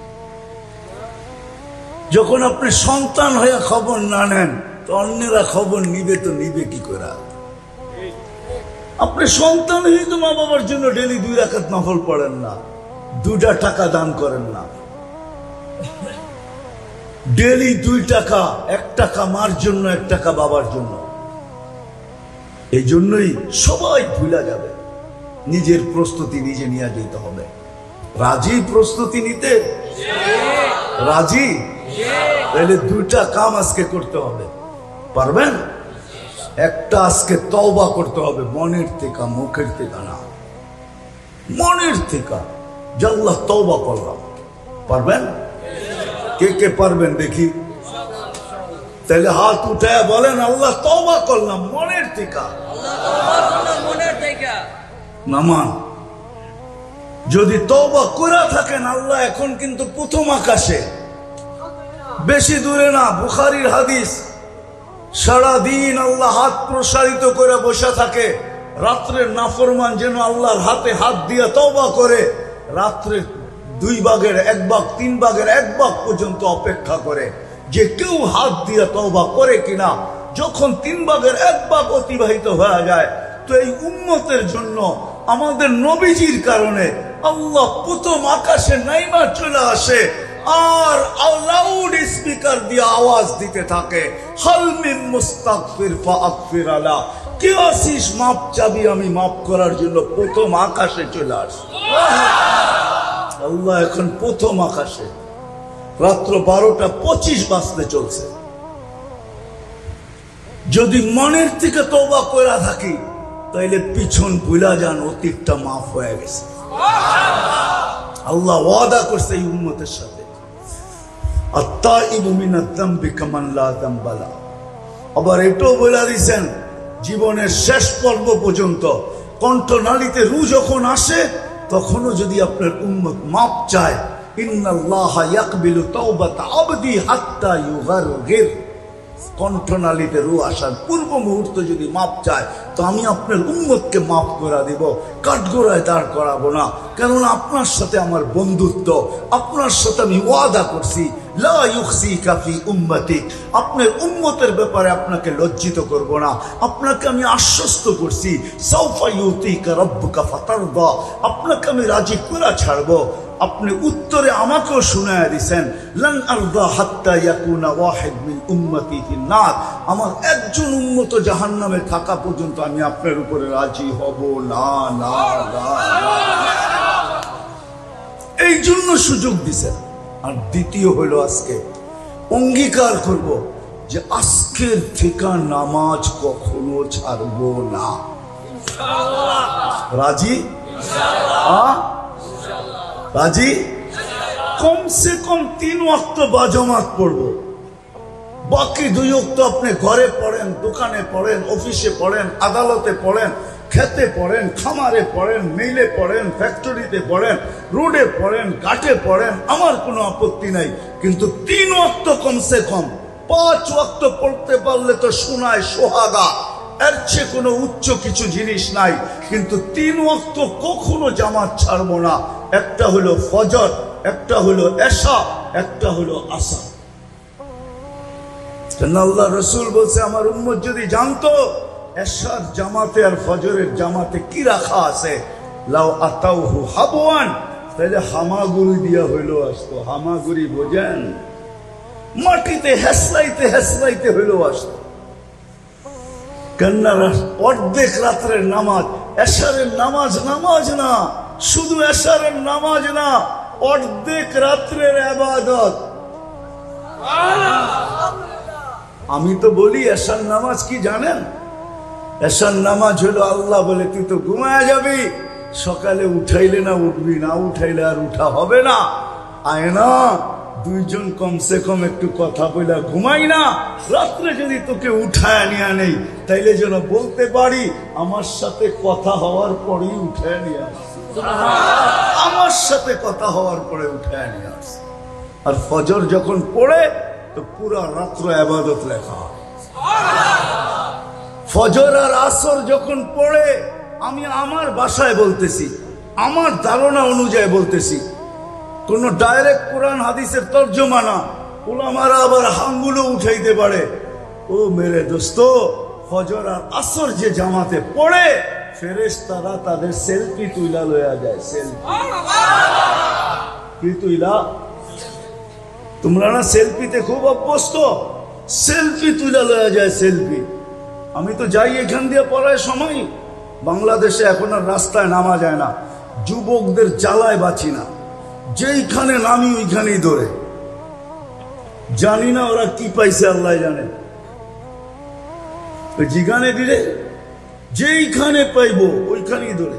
যখন আপনি সন্তান হয়ে খবর না নেন, তো অন্যেরা খবর নিবে, তো নিবে কি করে? আপনি সন্তান হয়ে তো মা বাবার জন্য ডেলি 2 রাকাত নফল পড়েন না, 2টা টাকা দান করেন না। ডেলি 2 টাকা, 1 টাকা মার জন্য, 1 টাকা বাবার জন্য। এই জন্যই সবাই ভুলা যাবে। নিজের প্রস্তুতি নিজে নিয়ে যেতে হবে। রাজি প্রস্তুতি নিতে? রাজি? তাহলে 2টা কাম আজকে করতে হবে। পারবেন? একটা আজকে তওবা করতে হবে, মনের থেকে, মুখের থেকে না, মনের থেকে। আল্লাহ তওবা করলাম। পারবেন? কে কে পারবেন দেখি? তাহলে হাত উঠায় বলেন, আল্লাহ তওবা করলাম মনের থেকে। নামান যদি তওবা করে থাকেন, আল্লাহ এখন কিন্তু প্রথম আকাশে, বেশি দূরে না। বুখারীর হাদিস, সারাদিন আল্লাহ হাত প্রসারিত করে বসে থাকে। রাত্রের নাফরমান যেন আল্লাহর হাতে হাত দিয়ে তওবা করে, রাত্রে 2 ভাগের 1 ভাগ, 3 ভাগের 1 ভাগ পর্যন্ত অপেক্ষা করে যে কেউ হাত দিয়ে তওবা করে কিনা। যখন 3 ভাগের 1 ভাগ অতিবাহিত হয়ে যায়, তো এই উম্মতের জন্য, আমাদের নবীজির কারণে আল্লাহ প্রথম আকাশে নাইমা চলে আসে আর লাউড স্পিকার দিয়ে আওয়াজ দিতে থাকে, হাল মিন মুস্তাগফির ফাগফির আলা, কে আসিস মাপ চাবি, আমি মাফ করার জন্য। প্রথম আকাশে চলে আসে আল্লাহ। এখন প্রথম আকাশে রাত্র 12:25 বাজতে চলছে। যদি মনের থেকে তওবা কইরা থাকি, তাইলে পিছন ভুলা যান, অতীতটা মাফ হয়ে গেছে। আল্লাহ ওয়াদা করছে এই উম্মতের সাথে, আত-তাইবু মিনাদ যামবি কামান লা যামবা লা। আবার এটাও বলে দিয়েছেন, জীবনের শেষ পর্ব পর্যন্ত কণ্ঠনালীতে রু যখন আসে, তখনও যদি আপনার উম্মত মাপ চায়, ইন্নাল্লাহা ইয়াকবিলু তাওবাতা আবদি হাত্তা ইউগারগির। কণ্ঠনালীতে রু আসার পূর্ব মুহূর্ত যদি মাপ চায়, তো আমি আপনার উম্মতকে মাফ করে দিব, কাঠগোড়ায় দাঁড় করাবো না। কেননা আপনার সাথে আমার বন্ধুত্ব, আপনার সাথে আমি ওয়াদা করছি, লা ইউখসিকা ফি উম্মতিক, আপনার উম্মতের ব্যাপারে আপনাকে লজ্জিত করব না। আপনাকে আমি আশ্বস্ত করছি, সাউফা ইউতিকা রাব্বুকা ফাতারদা, আপনাকে আমি রাজি করে ছাড়বো। আপনি উত্তরে আমাকেও শুনায়া দিয়েছেন, লান আরদা হাত্তা ইয়াকুনা ওয়াহিদ মিন উম্মতি ফিন নার, আমার একজন উম্মত জাহান্নামে থাকা পর্যন্ত আমি আপনার উপরে রাজি হব না, না, না। এই জন্য সুযোগ দিছেন। আর দ্বিতীয় হলো, আজকে অঙ্গীকার করব যে আজকের থেকে নামাজ কখনো ছাড়বো না। রাজি? রাজি? কমসে কম 3 ওয়াক্ত বাজমাত পড়বো। বাকি 2 ওয়াক্ত আপনি ঘরে পড়েন, দোকানে পড়েন, অফিসে পড়েন, আদালতে পড়েন, খেতে পড়েন, খামারে পড়েন, মিলে পড়েন, ফ্যাক্টরিতে পড়েন, রোডে পড়েন, ঘাটে পড়েন, আমার কোনো আপত্তি নাই। কিন্তু 3 ওয়াক্ত কমসে কম, 5 ওয়াক্ত পড়তে পারলে তো শোনায় সোহাগা, এর চেয়ে কোনো উচ্চ কিছু জিনিস নাই। কিন্তু 3 ওয়াক্ত কখনো জামাত ছাড়বো না। একটা হলো ফজর, একটা হলো এশা, একটা হলো আসর। আল্লাহ রসুল বলছে আমার উম্মত যদি জানতো এশার জামাতে আর ফজরের জামাতে কি রাখা আছে, লাউ আতাউহু হাবওয়ান, তাহলে হামাগুড়ি দিয়া হইলো আসতো। হামাগুড়ি বোঝেন? মাটিতে হেসলাইতে হেসলাইতে হইলো আসতো। কেননা অর্ধেক রাত্রের নামাজ, এশারের নামাজ নামাজ না, শুধু এশারের নামাজ না, অর্ধেক রাত্রের ইবাদত। আমি তো বলি এশার নামাজ কি জানেন? এশার নামাজ হলো আল্লাহ বলে তুই তো ঘুমায় যাবি, সকালে উঠাইলে না উঠবি, না উঠাইলে আর উঠা হবে না, আয় না দুইজন কমসে কম একটু কথা বলে ঘুমাই না, রাত্রে যদি তোকে উঠায় নিয়ে নেই তাইলে যেন বলতে পারি আমার সাথে কথা হওয়ার পরেই উঠায় নিয়ে আসছি, আমার সাথে কথা হওয়ার পরে উঠায় নিয়ে আসছি। আর ফজর যখন পড়ে তো পুরা রাত্র ইবাদত লেখা হয়। ফজর আর আসর যখন পড়ে, আমি আমার ভাষায় বলতেছি, আমার ধারণা অনুযায়ী বলতেছি, কোন ডাইরেক্ট কোরআন হাদিসের তর্জমা না। উলামারা আবার হাঙ্গুলো উঠাইতে পারে। ও মেরে দোস্ত, ফজর আর আসর যে জামাতে পড়ে, ফেরেশতারা তাদের সেলফি তুইলা লইয়া যায়। সেলফি কি তুইলা? তোমরা না সেলফিতে খুব অভ্যস্ত, সেলফি তুইলা লইয়া যায় সেলফি। আমি তো যাই এখান দিয়ে পড়ায় সময়, বাংলাদেশে এখন আর রাস্তায় নামা যায় না, যুবকদের জ্বালায় বাঁচি না, যেইখানে নামি ওইখানেই ধরে। জানি না ওরা কি পাইছে, আল্লাহ জানে। যেখানে দিলে যেইখানে পাইবো ওইখানেই ধরে।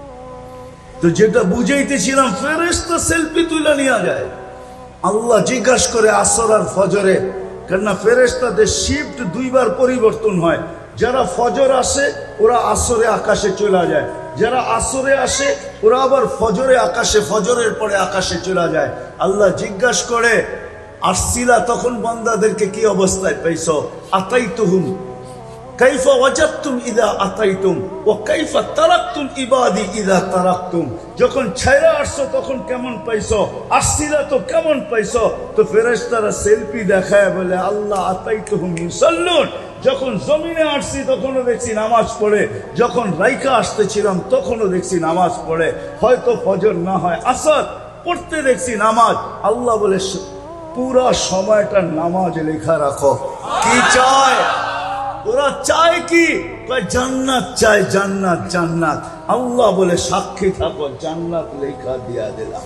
তো যেটা বুঝাইতেছিলাম, ফেরেশতা সেলফি তুলে নিয়ে যায়। আল্লাহ জিজ্ঞাসা করে আসর আর ফজরে, কেননা ফেরেশতাদের শিফট 2 বার পরিবর্তন হয়। যারা ফজর আসে ওরা আসরে আকাশে চলে যায়, যারা আসরে আসে ওরা আবার ফজরে আকাশে, ফজরের পরে আকাশে চলে যায়। আল্লাহ জিজ্ঞাসা করে আসছিলা তখন বান্দাদেরকে কি অবস্থায় পাইছো? আতাইতুহুম কাইফা ওয়াজাদতুম ইযা আতাইতুম ওয়া কাইফা তারাকতুম ইবাদি ইযা তারাকতুম। যখন ছাইরা আসছো তখন কেমন পাইছো, আসছিলা তো কেমন পাইছো? তো ফেরেশতারা সেলফি দেখায় বলে আল্লাহ আতাইতুহুম ইউসাল্লুন, যখন জমিনে আসছি তখনও দেখছি নামাজ পড়ে, যখন রাইখা আসতেছিলাম তখনও দেখছি নামাজ পড়ে, হয়তো ফজর না হয় আসর পড়তে দেখছি নামাজ। আল্লাহ বলে পুরা সময়টা নামাজ লেখা রাখো। কি চায় ওরা? চায় কি? জান্নাত চায়, জান্নাত জান্নাত। আল্লাহ বলে সাক্ষী থাকো, জান্নাত লেখা দিয়া দিলাম।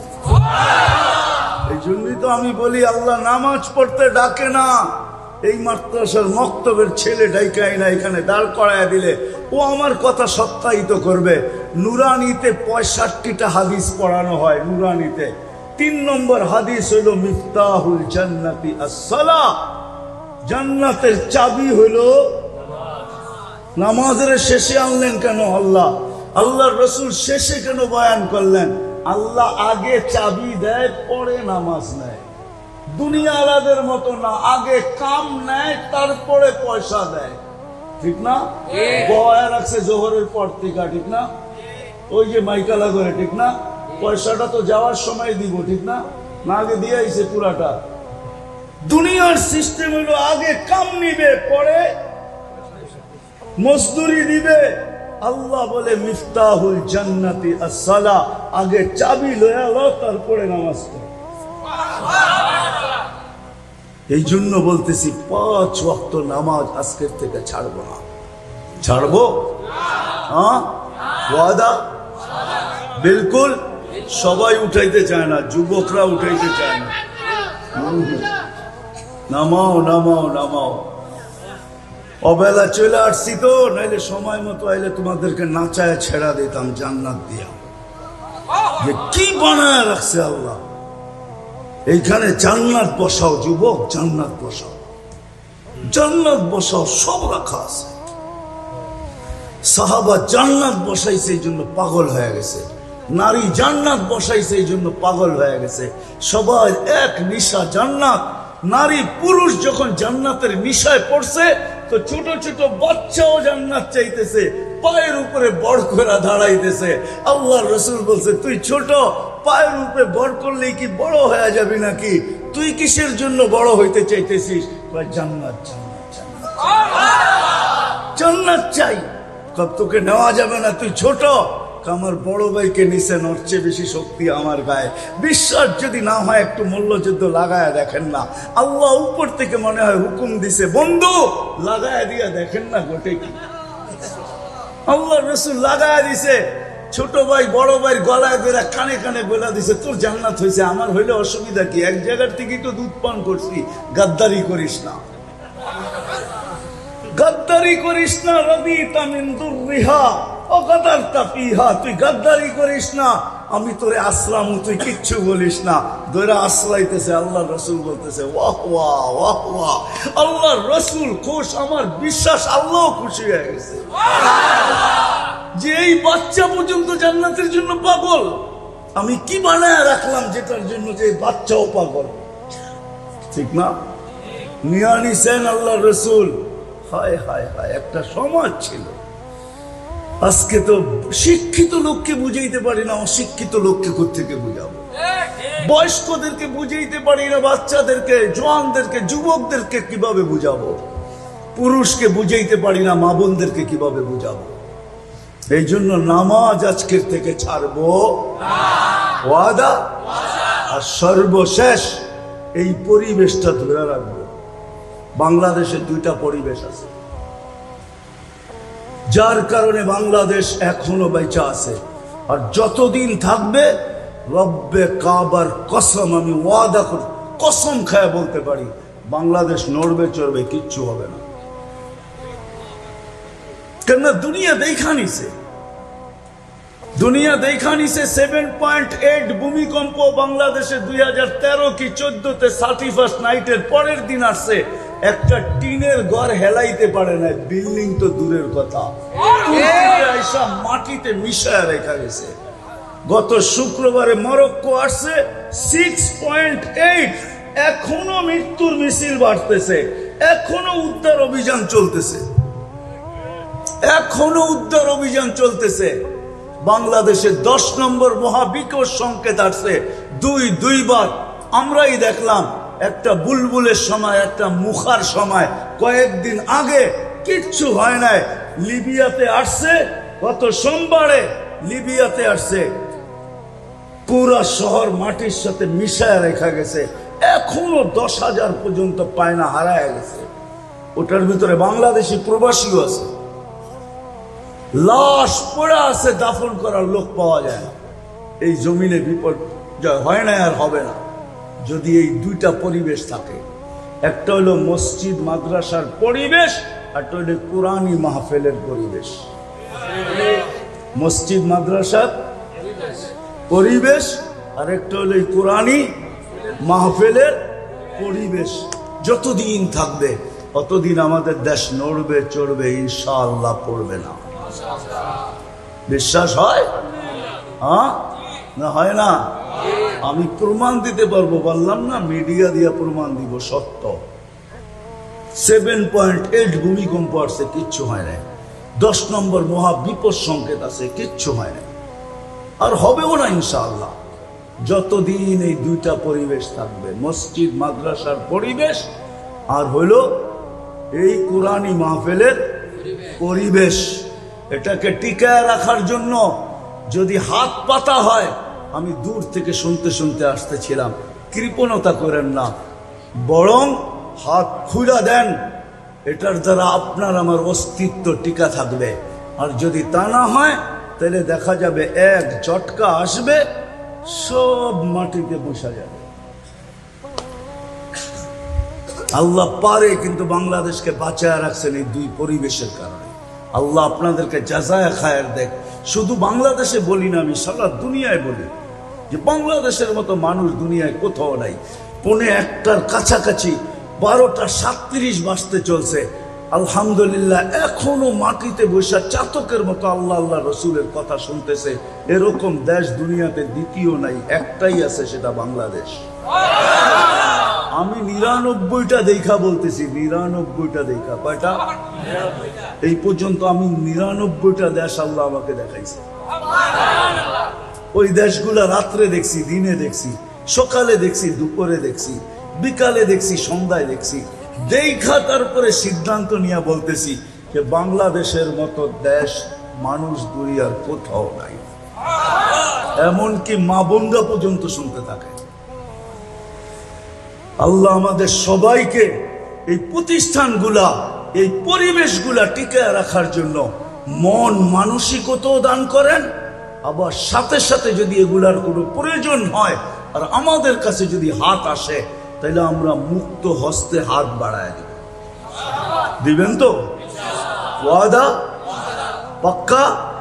এই জন্যই তো আমি বলি আল্লাহ নামাজ পড়তে ডাকে না। এই মাদ্রাসার মক্তবের ছেলে ডাইকাই না, এখানে দাঁড় করায় দিলে ও আমার কথা সত্যায়িত করবে। নুরানিতে 65টা হাদিস পড়ানো হয়। নুরানিতে 3 নম্বর হাদিস হইল মিফতাহুল জান্নাতি আস-সালাহ, জান্নাতের চাবি হইল নামাজের শেষে আনলেন কেন আল্লাহ? আল্লাহর রাসূল শেষে কেন বয়ান করলেন? আল্লাহ আগে চাবি দেয়, পরে নামাজ নেয়। দুনিয়ালাদের মতো না, আগে কাম নেয় তারপরে পয়সা দেয়। ঠিক না? বয়া রাখছে জোহরের পর থেকে, ঠিক না? ওই যে মাইকালা করে, ঠিক না? পয়সাটা তো যাওয়ার সময় দিব, ঠিক না? না আগে দিয়ে আইছে পুরাটা। দুনিয়ার সিস্টেম হলো আগে কাম নিবে, পরে মজদুরি দিবে। আল্লাহ বলে মিফতাহুল জান্নাতি আস-সালাহ, আগে চাবি লয়া লো তারপরে নামাজ পড়ো। এই জন্য বলতেছি 5 ওয়াক্ত নামাজ আজকের থেকে ছাড়বো না। ছাড়বো? হ্যাঁ, ওয়াদা? বিলকুল। সবাই উঠাইতে চায় না, যুবকরা উঠাইতে চায় না। নামাও নামাও নামাও। অবেলা চলে আসছি তো, নাইলে সময় মতো আইলে তোমাদেরকে নাচায় ছেড়া দিতাম জান্নাত দিয়া। যে কি বানায় রাখছে আল্লাহ। এইখানে জান্নাত বসাও যুবক, জান্নাত বসাও, জান্নাত বসাও, সব রাখা আছে। সাহাবা জান্নাত বসাইছে এই জন্য পাগল হয়ে গেছে, নারী জান্নাত বসাইছে এই জন্য পাগল হয়ে গেছে। সবাই এক নিশা জান্নাত। নারী পুরুষ যখন জান্নাতের নিশায় পড়ছে, তো ছোট ছোট বাচ্চাও জান্নাত চাইতেছে, পায়ের উপরে বড় করে দাঁড়াইতেছে। আল্লাহ রসুল বলছে, তুই ছোট, পায়ের উপরে বড় করলেই কি বড় হয়ে যাবি নাকি? তুই কিসের জন্য বড় হইতে চাইতেছিস? জান্নাত, জান্নাত, জান্নাত, জান্নাত চাই। কব তোকে নেওয়া যাবে না, তুই ছোট। আমার বড় ভাইকে নিছেন, ওর চেয়ে বেশি শক্তি আমার গায়ে। বিশ্বাস যদি না হয় একটু মল্লযুদ্ধ লাগায় দেখেন না। আল্লাহ উপর থেকে মনে হয় হুকুম দিছে, বন্ধু লাগায় দিয়া দেখেন না গোটে কি। আল্লাহ রসুল লাগায় দিছে। ছোট ভাই বড় ভাই গলায় ধরে কানে কানে বলে দিছে, তোর জান্নাত হয়েছে, আমার হইলে অসুবিধা কি? এক জায়গার থেকে তো দুধ পান করছি। গাদ্দারি করিস না, গাদ্দারি করিস না। রবি তামিন দুর্রিহা অগাদারতা ফিহা, তুই গাদ্দারি করিস না। আমি তোরে আসলাম, তুই কিচ্ছু বলিস না। দৈরা আসলাইতেছে। আল্লাহ রসুল বলতেছে, ওয়াহ ওয়াহ ওয়াহ ওয়াহ। আল্লাহ রসুল খুশ, আমার বিশ্বাস আল্লাহ খুশি হয়ে গেছে যে এই বাচ্চা পর্যন্ত জান্নাতের জন্য পাগল। আমি কি বানায় রাখলাম যেটার জন্য যে বাচ্চাও পাগল? ঠিক না? নিয়ে আনিছেন আল্লাহ রসুল। হায় হায় হায়, একটা সমাজ ছিল। আজকে তো শিক্ষিত লোককে বুঝাইতে পারি না, অশিক্ষিত লোককে কোত্থেকে বুঝাবো? বয়স্কদেরকে বুঝাইতে পারি না, বাচ্চাদেরকে, জওয়ানদেরকে, যুবকদেরকে কিভাবে বুঝাবো? পুরুষকে বুঝাইতে পারি না, মা বোনদেরকে কিভাবে বুঝাবো? এই জন্য নামাজ আজকের থেকে ছাড়বো, ওয়াদা। আর সর্বশেষ এই পরিবেশটা ধরে রাখবো। বাংলাদেশে দুইটা পরিবেশ আছে, যার কারণে বাংলাদেশ এখনো বেঁচে আছে। আর যতদিন থাকবে, রব্বে কাবার কসম, আমি ওয়াদা করি, কসম খায় বলতে পারি, বাংলাদেশ নড়বে চড়বে, কিচ্ছু হবে না। কেননা দুনিয়া দেখা নিছে, দুনিয়া দেখা নিছে। 7.8 ভূমিকম্প বাংলাদেশে 2013 কি 14-তে 31st নাইটের পরের দিন আসছে। একটা টিনের ঘর হেলাইতে পারে না, বিল্ডিং তো দূরের কথা, মাটিতে মিশায় রেখা গেছে। গত শুক্রবারে মরক্কো আসছে 6.8। এখনো মৃত্যুর মিছিল বাড়তেছে, এখনো উদ্ধার অভিযান চলতেছে, এখনো উদ্ধার অভিযান চলতেছে। বাংলাদেশে 10 নম্বর মহাবিকট সংকেত আসছে দুইবার। আমরাই দেখলাম একটা বুলবুলের সময়, একটা মুখার সময়, কয়েকদিন আগে কিচ্ছু হয় নাই। লিবিয়াতে আসছে, গত সোমবারে লিবিয়াতে আসছে, পুরা শহর মাটির সাথে মিশায় রেখা গেছে। এখনো 10,000 পর্যন্ত পায়না হারায় গেছে। ওটার ভিতরে বাংলাদেশি প্রবাসীও আছে, লাশ পড়ে আছে, দাফন করার লোক পাওয়া যায় না। এই জমিনে বিপর্যয় হয় না, আর হবে না যদি এই দুইটা পরিবেশ থাকে। একটা হলো মসজিদ মাদ্রাসার পরিবেশ, আর একটা হলো কোরআনী মাহফিলের পরিবেশ। মসজিদ মাদ্রাসার পরিবেশ, আর একটা হলো কোরআনী মাহফিলের পরিবেশ। যতদিন থাকবে ততদিন আমাদের দেশ নড়বে চড়বে, ইনশাআল্লাহ পড়বে না। বিশ্বাস হয়? হ্যাঁ না হয় না? আমি প্রমাণ দিতে পারবো, বললাম না, মিডিয়া দিয়া প্রমাণ দিব, সত্য। 7.8 ভূমিকম্প আসছে, কিচ্ছু হয় না। 10 নম্বর মহাবিপদ সংকেত আছে, কিচ্ছু হয় না, আর হবেও না ইনশাআল্লাহ। যতদিন এই দুইটা পরিবেশ থাকবে, মসজিদ মাদ্রাসার পরিবেশ আর হলো এই কোরআনী মাহফিলের পরিবেশ, এটাকে টিকায় রাখার জন্য যদি হাত পাতা হয়, আমি দূর থেকে শুনতে শুনতে আসতেছিলাম, কৃপণতা করেন না, বরং হাত খুলে দেন। এটার দ্বারা আপনার আমার অস্তিত্ব টিকা থাকবে। আর যদি তা না হয়, তাহলে দেখা যাবে এক ঝটকা আসবে, সব মাটিতে বসা যাবে। আল্লাহ পারে, কিন্তু বাংলাদেশকে বাঁচায় রাখছেন এই দুই পরিবেশের কারণে। আল্লাহ আপনাদেরকে জাযায়ে খায়ের দেখ। শুধু বাংলাদেশে বলি না, আমি সারা দুনিয়ায় বলি যে বাংলাদেশের মতো মানুষ দুনিয়ায় কোথাও নাই। 1:45 কাছাকাছি 12:37 বাজতে চলছে, আলহামদুলিল্লাহ এখনো মাটিতে বসে চাতকের মতো আল্লাহ আল্লাহ রসুলের কথা শুনতেছে। এরকম দেশ দুনিয়াতে দ্বিতীয় নাই, একটাই আছে, সেটা বাংলাদেশ। আমি 99টা দেখা বলতেছি, 99টা দেখা। কয়টা? এই পর্যন্ত আমি 99টা দেশ আল্লাহ আমাকে দেখাইছে। ওই দেশগুলা রাত্রে দেখছি, দিনে দেখছি, সকালে দেখছি, দুপুরে দেখছি, বিকালে দেখছি, সন্ধ্যায় দেখছি। দেখা তারপরে সিদ্ধান্ত নিয়ে বলতেছি যে বাংলাদেশের মতো দেশ মানুষ দুনিয়ার কোথাও নাই। এমনকি মা বোনরা পর্যন্ত শুনতে থাকে। আল্লাহ আমাদের সবাইকে এই প্রতিষ্ঠানগুলা, এই পরিবেশগুলা টিকায় রাখার জন্য মন মানসিকতাও দান করেন। আবার সাথে সাথে যদি এগুলার কোনো প্রয়োজন হয় আর আমাদের কাছে যদি হাত আসে, তাহলে আমরা মুক্ত হস্তে হাত বাড়ায় দেব। দিবেন তো? ওয়াদা? পাক্কা?